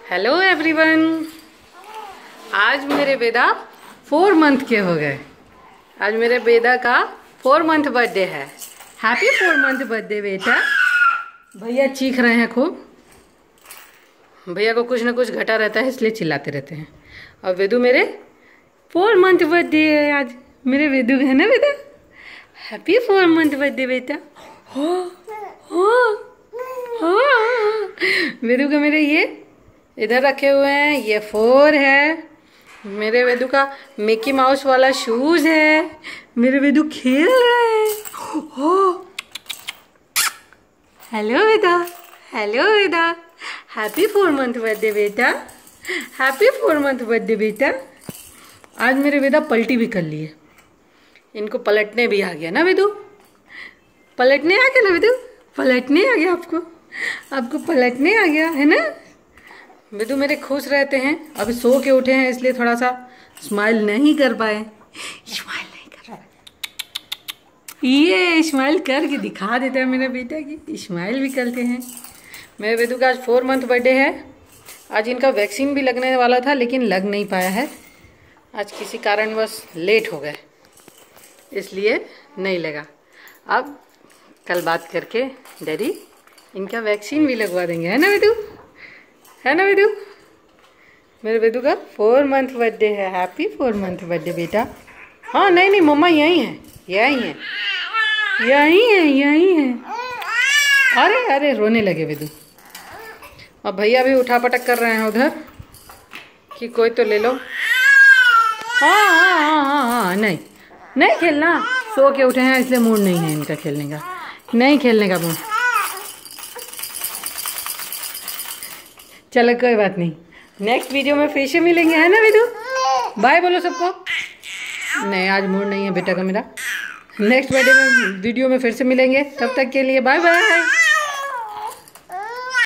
Hello everyone. आज मेरे बेदा 4 मंथ के हो गए। आज मेरे बेदा का 4 मंथ बर्थडे है। हैप्पी 4 मंथ बर्थडे बेटा। भैया चीख रहे हैं खूब। भैया को कुछ ना कुछ घटा रहता है इसलिए चिल्लाते रहते हैं। और वेदू मेरे 4 मंथ बर्थडे है आज। मेरे वेदू है ना बेटा। हैप्पी 4 मंथ बर्थडे बेटा। हो हो हो। वेदू का मेरे ये इधर रखे हुए हैं, ये 4 है। मेरे वेदू का मिकी माउस वाला शूज है। मेरे वेदू खेल रहे हैं। हो हेलो बेटा, हेलो बेटा। हैप्पी 4 मंथ बर्थडे बेटा। हैप्पी 4 मंथ बर्थडे बेटा। आज मेरे वेदा पलटी भी कर लिए। इनको पलटने भी आ गया ना वेदू। पलटने आ गया ना वेदू। पलटने आ गया आपको पलटने आ गया है ना। वेदू मेरे खुश रहते हैं। अभी सो के उठे हैं इसलिए थोड़ा सा स्माइल नहीं कर पाए। स्माइल नहीं कर पाए। ये स्माइल करके दिखा देता है मेरा बेटा की स्माइल भी करते हैं। मेरे वेदू का आज 4 मंथ बर्थडे है। आज इनका वैक्सीन भी लगने वाला था लेकिन लग नहीं पाया है। आज किसी कारणवश लेट हो गए इसलिए नहीं लगा। अब कल बात करके डैडी इनका वैक्सीन भी लगवा देंगे, है ना वेदू, है ना वेदू। मेरे वेदू का 4 मंथ बर्थडे है। हैप्पी 4 मंथ बर्थडे बेटा। हाँ नहीं मम्मा यहीं है, यहीं है, यहीं है, यहीं है। अरे अरे रोने लगे वेदू। और भैया भी उठा पटक कर रहे हैं उधर कि कोई तो ले लो। हाँ हाँ हाँ हाँ हाँ नहीं खेलना। सो के उठे हैं इसलिए मूड नहीं है इनका खेलने का। नहीं खेलने का मूड। चलो कोई बात नहीं, नेक्स्ट वीडियो में फिर से मिलेंगे, है ना वेदू। बाय बोलो सबको। नहीं आज मूड नहीं है बेटा का मेरा। नेक्स्ट वीडियो में फिर से मिलेंगे। तब तक के लिए बाय बाय।